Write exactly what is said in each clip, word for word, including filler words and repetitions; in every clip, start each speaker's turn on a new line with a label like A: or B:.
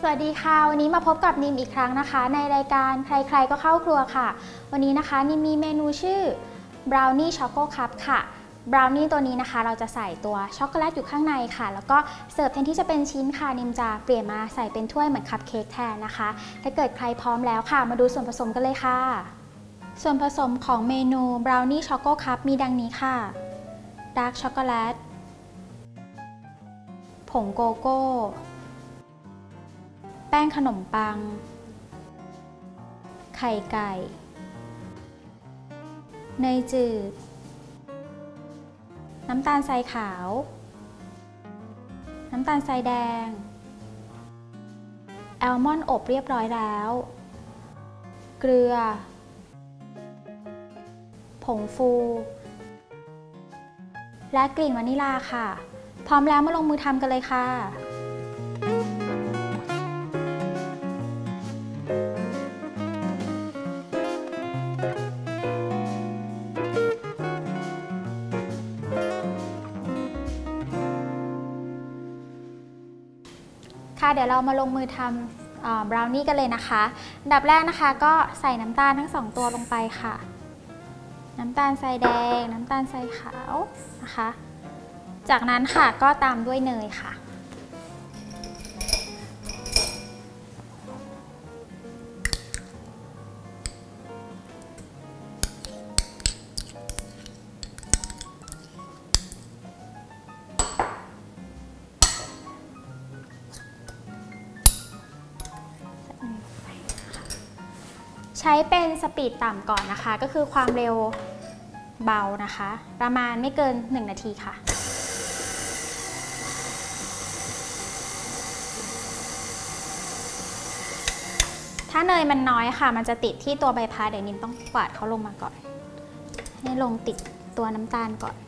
A: วัสดีค่ะวันนี้มาพบกับนิมอีกครั้งนะคะในรายการใครๆก็เข้าครัวค่ะวันนี้นะคะนิมมีเมนูชื่อบราวนี่ช็อกโกคัพค่ะบราวนี่ตัวนี้นะคะเราจะใส่ตัวช็อกโกแลตอยู่ข้างในค่ะแล้วก็เสิร์ฟแทนที่จะเป็นชิ้นค่ะนิมจะเปลี่ยนมาใส่เป็นถ้วยเหมือนคัพเค้กแทนนะคะถ้าเกิดใครพร้อมแล้วค่ะมาดูส่วนผสมกันเลยค่ะส่วนผสมของเมนูบราวนี่ช็อกโกคัพมีดังนี้ค่ะดาร์กช็อกโกแลตผงโกโก้แป้งขนมปังไข่ไก่เนยจืดน้ำตาลทรายขาวน้ำตาลทรายแดงแอลมอนด์อบเรียบร้อยแล้วเกลือผงฟูและกลิ่นวานิลาค่ะพร้อมแล้วมาลงมือทำกันเลยค่ะค่ะเดี๋ยวเรามาลงมือทำบราวนี่กันเลยนะคะอันดับแรกนะคะก็ใส่น้ำตาลทั้งสองตัวลงไปค่ะน้ำตาลทรายแดงน้ำตาลทรายขาวนะคะจากนั้นค่ะก็ตามด้วยเนยค่ะใช้เป็นสปีดต่ำก่อนนะคะก็คือความเร็วเบานะคะประมาณไม่เกินหนึ่งนาทีค่ะถ้าเนยมันน้อยค่ะมันจะติดที่ตัวใบพัดเดี๋ยวนิมต้องกวาดเขาลงมาก่อนให้ลงติดตัวน้ำตาลก่อน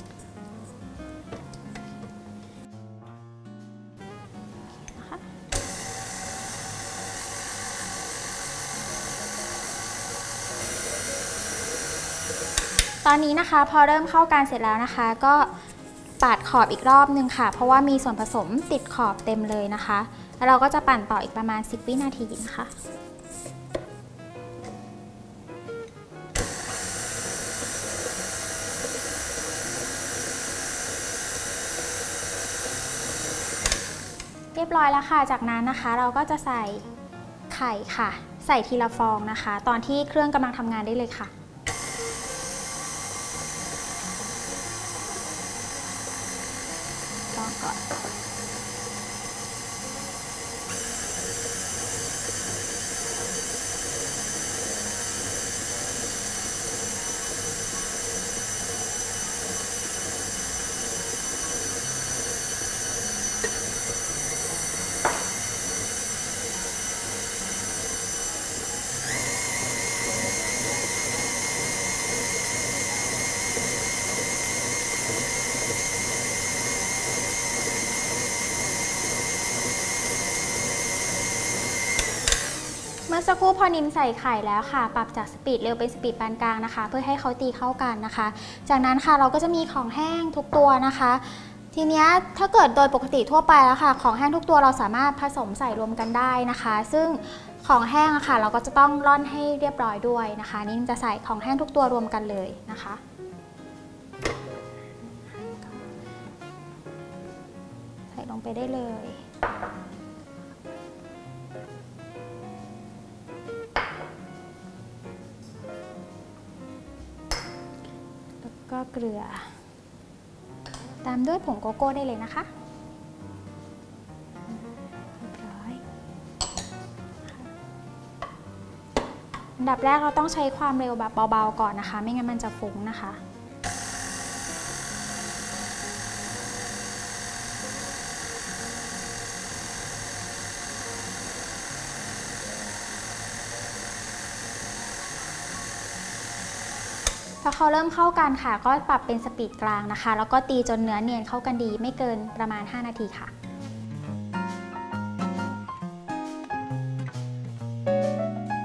A: ตอนนี้นะคะพอเริ่มเข้ากันเสร็จแล้วนะคะก็ปาดขอบอีกรอบนึงค่ะเพราะว่ามีส่วนผสมติดขอบเต็มเลยนะคะแล้วเราก็จะปั่นต่ออีกประมาณสิบวินาทีนะคะเรียบร้อยแล้วค่ะจากนั้นนะคะเราก็จะใส่ไข่ค่ะใส่ทีละฟองนะคะตอนที่เครื่องกำลังทำงานได้เลยค่ะลองก่อนเมื่อสักครู่พอนิมใส่ไข่แล้วค่ะปรับจากสปีดเร็วเป็นสปีดปานกลางนะคะเพื่อให้เขาตีเข้ากันนะคะจากนั้นค่ะเราก็จะมีของแห้งทุกตัวนะคะทีนี้ถ้าเกิดโดยปกติทั่วไปแล้วค่ะของแห้งทุกตัวเราสามารถผสมใส่รวมกันได้นะคะซึ่งของแห้งอะค่ะเราก็จะต้องร่อนให้เรียบร้อยด้วยนะคะนิมจะใส่ของแห้งทุกตัวรวมกันเลยนะคะใส่ลงไปได้เลยก็เกลือตามด้วยผงโกโก้ได้เลยนะคะเรียบร้อยอันดับแรกเราต้องใช้ความเร็วแบบเบาๆก่อนนะคะไม่งั้นมันจะฟุ้งนะคะพอเขาเริ่มเข้ากันค่ะก็ปรับเป็นสปีดกลางนะคะแล้วก็ตีจนเนื้อเนียนเข้ากันดีไม่เกินประมาณห้านาทีค่ะ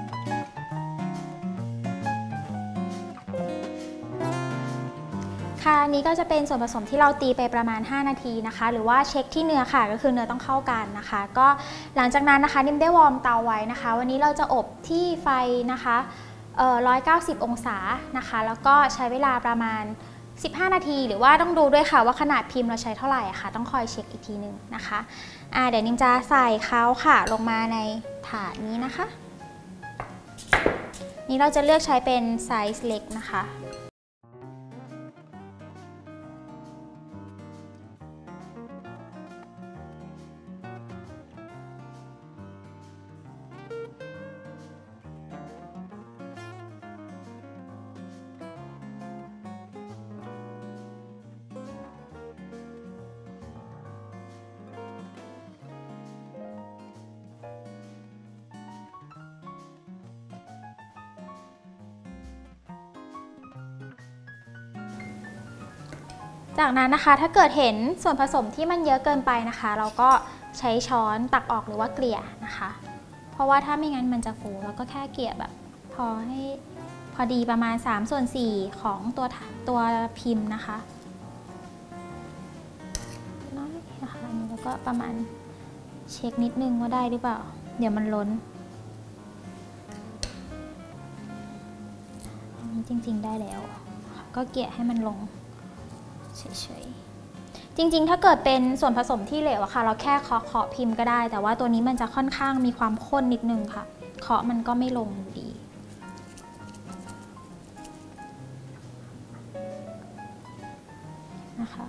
A: ค่ะค่ะนี้ก็จะเป็นส่วนผสมที่เราตีไปประมาณห้านาทีนะคะหรือว่าเช็คที่เนื้อค่ะก็คือเนื้อต้องเข้ากันนะคะก็หลังจากนั้นนะคะนิ่มได้วอร์มเตาไว้นะคะวันนี้เราจะอบที่ไฟนะคะเอ่อหนึ่งร้อยเก้าสิบองศานะคะแล้วก็ใช้เวลาประมาณสิบห้านาทีหรือว่าต้องดูด้วยค่ะว่าขนาดพิมพ์เราใช้เท่าไหร่ค่ะต้องคอยเช็คอีกทีนึงนะคะอ่าเดี๋ยวนิ่มจะใส่เขาค่ะลงมาในถาดนี้นะคะนี่เราจะเลือกใช้เป็นไซส์เล็กนะคะจากนั้นนะคะถ้าเกิดเห็นส่วนผสมที่มันเยอะเกินไปนะคะเราก็ใช้ช้อนตักออกหรือว่าเกลี่ยนะคะเพราะว่าถ้าไม่งั้นมันจะฟูเราก็แค่เกลี่ยแบบพอให้พอดีประมาณสามส่วนสี่ของตัวตัวพิมพ์นะคะน้อยนะคะอันนี้แล้วก็ประมาณเช็คนิดนึงว่าได้หรือเปล่าเดี๋ยวมันล้นอันนี้จริงๆได้แล้วก็เกลี่ยให้มันลงเฉยๆจริงๆถ้าเกิดเป็นส่วนผสมที่เหลวอะค่ะเราแค่เคาะเคาะพิมพ์ก็ได้แต่ว่าตัวนี้มันจะค่อนข้างมีความข้นนิดนึงค่ะเคาะมันก็ไม่ลงอยู่ดีนะคะ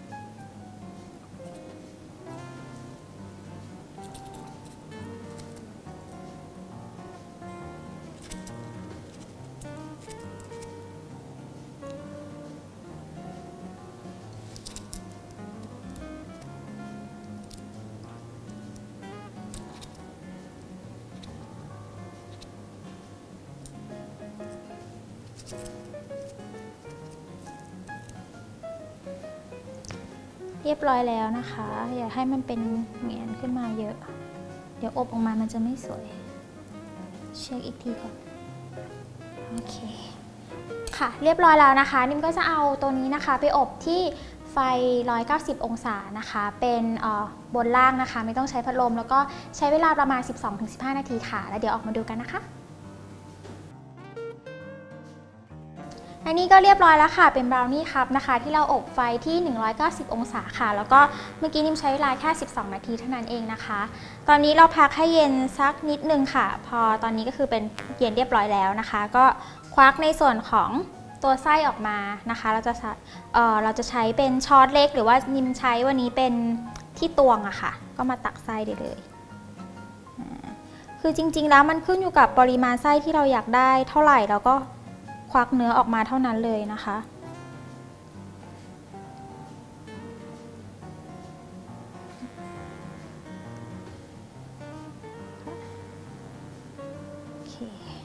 A: เรียบร้อยแล้วนะคะอย่าให้มันเป็นเงียนขึ้นมาเยอะเดี๋ยวอบออกมามันจะไม่สวยเช็คอีกทีก่อนโอเคค่ะเรียบร้อยแล้วนะคะนิ่มก็จะเอาตัวนี้นะคะไปอบที่ไฟหนึ่งร้อยเก้าสิบองศานะคะเป็นบนล่างนะคะไม่ต้องใช้พัดลมแล้วก็ใช้เวลาประมาณ สิบสองถึงสิบห้า นาทีค่ะแล้วเดี๋ยวออกมาดูกันนะคะอันนี้ก็เรียบร้อยแล้วค่ะเป็นบราวนี่คัพนะคะที่เราอบไฟที่หนึ่งร้อยเก้าสิบองศาค่ะแล้วก็เมื่อกี้นิ่มใช้เวลาแค่สิบสองนาทีเท่านั้นเองนะคะตอนนี้เราพักให้เย็นสักนิดนึงค่ะพอตอนนี้ก็คือเป็นเย็นเรียบร้อยแล้วนะคะก็ควักในส่วนของตัวไส้ออกมานะคะเราจะเอ่อเราจะใช้เป็นช้อนเล็กหรือว่านิ่มใช้วันนี้เป็นที่ตวงอะค่ะก็มาตักไส้ได้เลยคือจริงๆแล้วมันขึ้นอยู่กับปริมาณไส้ที่เราอยากได้เท่าไหร่แล้วก็ควักเนื้อออกมาเท่านั้นเลยนะคะโอเค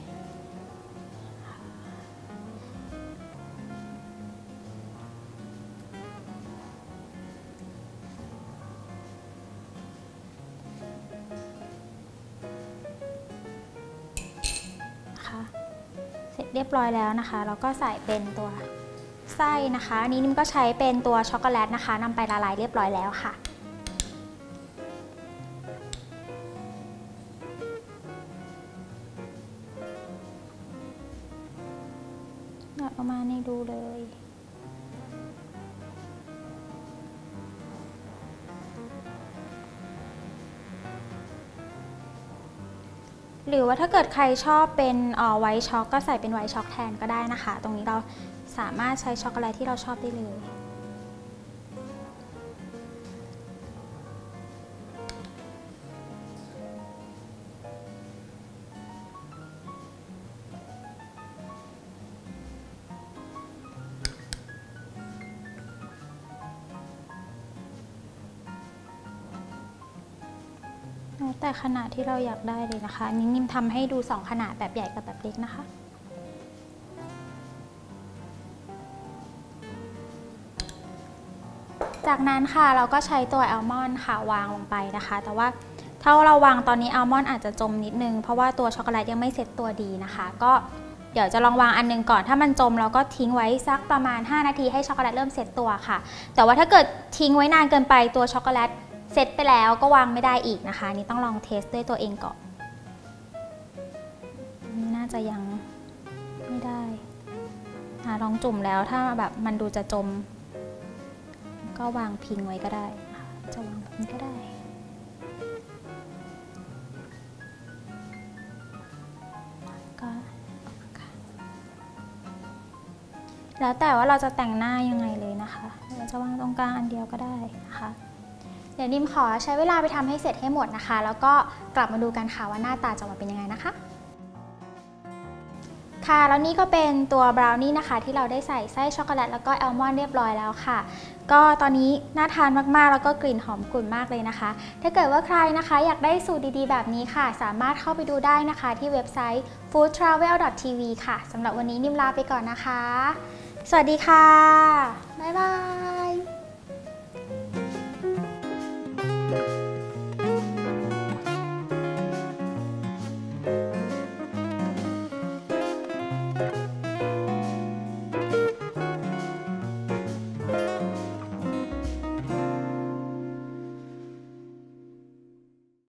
A: ค่ะเสร็จเรียบร้อยแล้วนะคะแล้วก็ใส่เป็นตัวไส้นะคะอันนี้นิ่มก็ใช้เป็นตัวช็อกโกแลตนะคะนำไปละลายเรียบร้อยแล้วค่ะเอามาให้ดูเลยหรือว่าถ้าเกิดใครชอบเป็นไวท์ช็อกก็ใส่เป็นไวท์ช็อกแทนก็ได้นะคะตรงนี้เราสามารถใช้ช็อกโกแลตที่เราชอบได้เลยแต่ขนาดที่เราอยากได้เลยนะคะอันนี้นิ่มทำให้ดูสองขนาดแบบใหญ่กับแบบเล็กนะคะจากนั้นค่ะเราก็ใช้ตัวอัลมอนด์ค่ะวางลงไปนะคะแต่ว่าถ้าเราวางตอนนี้อัลมอนด์อาจจะจมนิดนึงเพราะว่าตัวช็อกโกแลตยังไม่เซ็ตตัวดีนะคะก็เดี๋ยวจะลองวางอันนึงก่อนถ้ามันจมเราก็ทิ้งไว้สักประมาณห้านาทีให้ช็อกโกแลตเริ่มเซตตัวค่ะแต่ว่าถ้าเกิดทิ้งไว้นานเกินไปตัวช็อกโกแลตเซตไปแล้วก็วางไม่ได้อีกนะคะนี่ต้องลองเทสด้วยตัวเองก่อนนี่น่าจะยังไม่ได้ลองจุ่มแล้วถ้าแบบมันดูจะจมก็วางพิงไว้ก็ได้จะวางแบบนี้ก็ได้ก็แล้วแต่ว่าเราจะแต่งหน้ายังไงเลยนะคะเราจะวางตรงกลางอันเดียวก็ได้นะคะเดี๋ยวนิมขอใช้เวลาไปทำให้เสร็จให้หมดนะคะแล้วก็กลับมาดูกันค่ะว่าหน้าตาจะออกมาเป็นยังไงนะคะค่ะแล้วนี่ก็เป็นตัวบราวนี่นะคะที่เราได้ใส่ไส้ช็อกโกแลตแล้วก็แอลมอนด์เรียบร้อยแล้วค่ะก็ตอนนี้น่าทานมากๆแล้วก็กลิ่นหอมกลุ่นมากเลยนะคะถ้าเกิดว่าใครนะคะอยากได้สูตรดีๆแบบนี้ค่ะสามารถเข้าไปดูได้นะคะที่เว็บไซต์ ฟู้ดทราเวล ดอท ที วี ค่ะสำหรับวันนี้นิมลาไปก่อนนะคะสวัสดีค่ะบ๊ายบาย